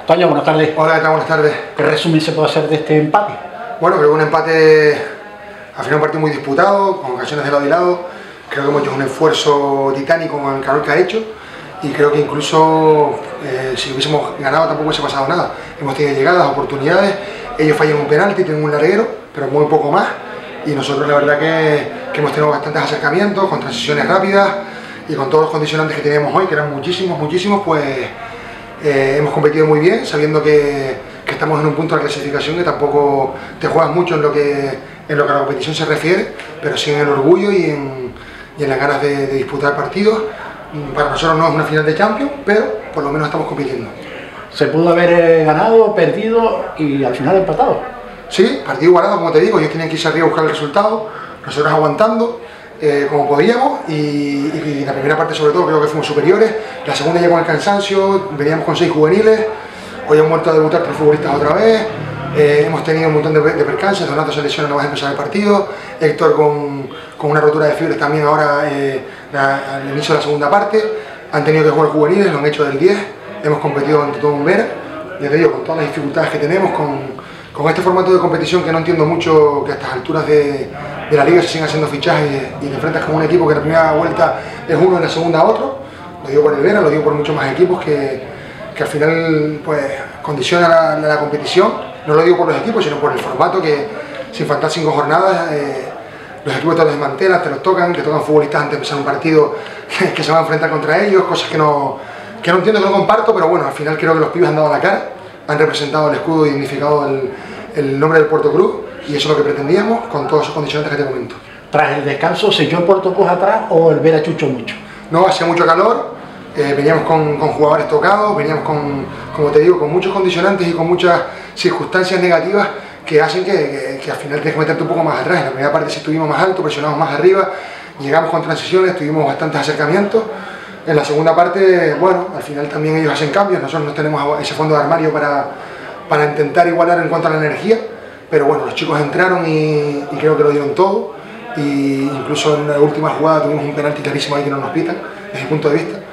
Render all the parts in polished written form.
Toño, buenas tardes. Hola, ¿qué tal? Buenas tardes. ¿Qué resumen se puede hacer de este empate? Bueno, creo que un empate, al final un partido muy disputado, con ocasiones de lado y lado. Creo que hemos hecho un esfuerzo titánico con el calor que ha hecho y creo que incluso si hubiésemos ganado tampoco hubiese pasado nada. Hemos tenido llegadas, oportunidades, ellos fallan un penalti, tienen un larguero, pero muy poco más. Y nosotros la verdad que hemos tenido bastantes acercamientos, con transiciones rápidas y con todos los condicionantes que teníamos hoy, que eran muchísimos, pues hemos competido muy bien, sabiendo que estamos en un punto de la clasificación que tampoco te juegas mucho en lo que a la competición se refiere, pero sí en el orgullo y en las ganas de disputar partidos. Para nosotros no es una final de Champions, pero por lo menos estamos compitiendo. Se pudo haber ganado, perdido y al final empatado. Sí, partido igualado, como te digo, ellos tenían que irse arriba a buscar el resultado, nosotros aguantando como podíamos y la primera parte sobre todo creo que fuimos superiores, la segunda ya con el cansancio, veníamos con 6 juveniles, hoy han vuelto a debutar 3 futbolistas otra vez, hemos tenido un montón de percances, Donato se lesiona, no va a empezar el partido, Héctor con una rotura de fibras también ahora al inicio de la segunda parte, han tenido que jugar juveniles, lo han hecho del 10, hemos competido ante todo un Vera, ya te digo, con todas las dificultades que tenemos, con este formato de competición que no entiendo mucho, que a estas alturas de la liga se siguen haciendo fichajes y te enfrentas con un equipo que en la primera vuelta es uno y en la segunda otro, lo digo por el Vera, lo digo por muchos más equipos que al final pues condiciona la competición, no lo digo por los equipos sino por el formato que sin faltar 5 jornadas los equipos te los desmantelan, te tocan futbolistas antes de empezar un partido que se van a enfrentar contra ellos, cosas que no entiendo, que no comparto, pero bueno, al final creo que los pibes han dado la cara, han representado el escudo y dignificado el nombre del Puerto Cruz y eso es lo que pretendíamos con todos esos condicionantes que te comento. Tras el descanso, ¿se echó el Puerto Cruz atrás o el Vera chuchó mucho? No, hacía mucho calor, veníamos con jugadores tocados, veníamos como te digo, con muchos condicionantes y con muchas circunstancias negativas que hacen que al final tienes que meterte un poco más atrás. En la primera parte sí estuvimos más alto, presionamos más arriba, llegamos con transiciones, tuvimos bastantes acercamientos. En la segunda parte, bueno, al final también ellos hacen cambios, nosotros no tenemos ese fondo de armario para intentar igualar en cuanto a la energía, pero bueno, los chicos entraron y creo que lo dieron todo, y incluso en la última jugada tuvimos un penalti clarísimo ahí que no nos pitan, desde mi punto de vista,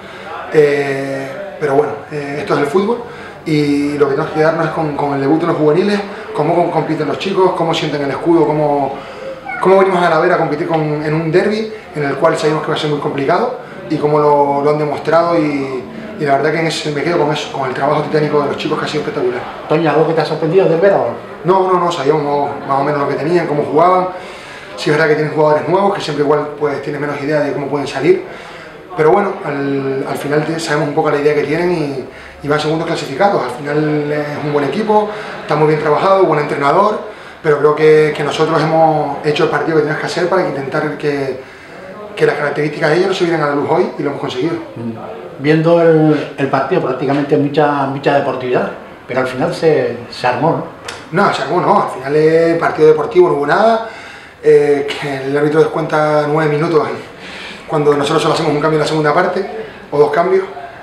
pero bueno, esto es el fútbol y lo que tenemos que quedarnos es con el debut de los juveniles, cómo compiten los chicos, cómo sienten el escudo, cómo venimos a la Vera a competir en un derbi en el cual sabemos que va a ser muy complicado, y cómo lo han demostrado y la verdad que me quedo con eso, con el trabajo titánico de los chicos que ha sido espectacular. Toño, ¿algo que te ha sorprendido del Vera? No, sabíamos más o menos lo que tenían, cómo jugaban, sí es verdad que tienen jugadores nuevos que siempre igual pues tienes menos idea de cómo pueden salir, pero bueno, al final sabemos un poco la idea que tienen y van segundos clasificados, al final es un buen equipo, está muy bien trabajado, buen entrenador, pero creo que nosotros hemos hecho el partido que teníamos que hacer para intentar que las características de ellos no se vieran a la luz hoy y lo hemos conseguido. Viendo el partido, prácticamente mucha deportividad, pero al final se armó, ¿no? No, se armó no, al final es partido deportivo, no hubo nada, que el árbitro descuenta 9 minutos cuando nosotros solo hacemos un cambio en la segunda parte, o 2 cambios,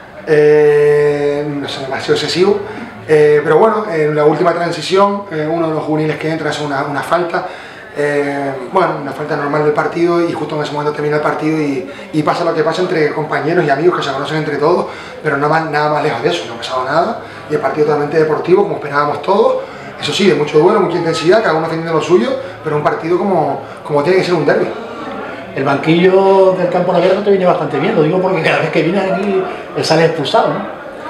no sé, demasiado excesivo, pero bueno, en la última transición, uno de los juveniles que entra hace una falta, bueno, una falta normal del partido y justo en ese momento termina el partido y pasa lo que pasa entre compañeros y amigos que se conocen entre todos, pero nada más lejos de eso, no ha pasado nada y el partido totalmente deportivo como esperábamos todos, eso sí, de mucho duelo, mucha intensidad, cada uno defendiendo lo suyo, pero un partido como tiene que ser un derbi. El banquillo del Campo La Guerra te viene bastante bien, lo digo porque cada vez que vienes aquí él sale expulsado, ¿no?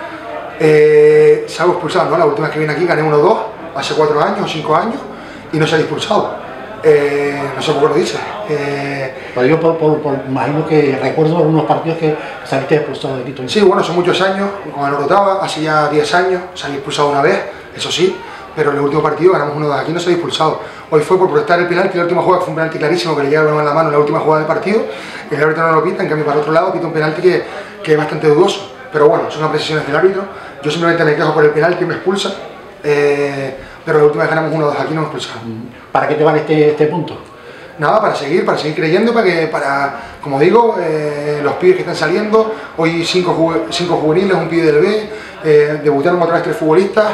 Salgo expulsado, ¿no? La última vez que vine aquí gané 1-2, hace 4 años o 5 años y no salí expulsado. No sé por qué lo dices. Lo digo imagino que recuerdo algunos partidos que saliste expulsado de Quito. Sí, bueno, son muchos años, con el Orotava, hace ya 10 años, salí expulsado una vez, eso sí, pero en el último partido ganamos 1-2, aquí no salí expulsado. Hoy fue por protestar el penalti, la última jugada, que fue un penalti clarísimo, que le llega el balón en la mano en la última jugada del partido, el árbitro no lo pita, en cambio para el otro lado pita un penalti que es bastante dudoso, pero bueno, son apreciaciones del árbitro, yo simplemente me quejo por el penalti y me expulsa. Pero la última vez ganamos 1-2, aquí no nos expulsaron. ¿Para qué te vale este punto? Nada, para seguir creyendo, como digo, los pibes que están saliendo, hoy 5 juveniles, un pibe del B, debutaron otra vez 3 futbolistas,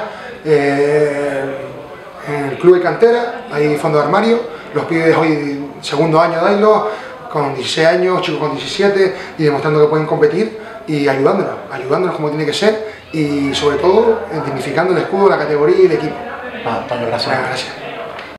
en el club de cantera, hay fondo de armario, los pibes hoy segundo año de Ailo, con 16 años, chicos con 17, y demostrando que pueden competir y ayudándonos como tiene que ser, y sobre todo dignificando el escudo, la categoría y el equipo. Antonio, gracias. Gracias.